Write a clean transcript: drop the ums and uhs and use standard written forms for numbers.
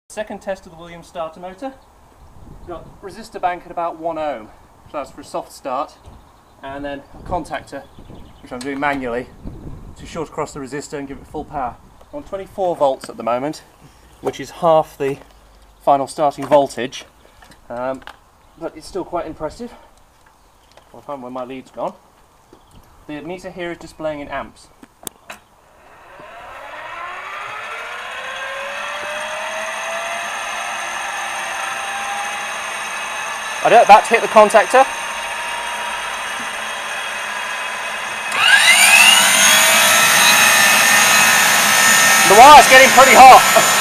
Second test of the Williams starter motor. We've got resistor bank at about 1 ohm, so that's for a soft start, and then a contactor, which I'm doing manually, to short across the resistor and give it full power. I'm on 24 volts at the moment, which is half the final starting voltage, but it's still quite impressive. I'll find where my lead's gone. The meter here is displaying in amps. I don't about to hit the contactor. The wire's getting pretty hot.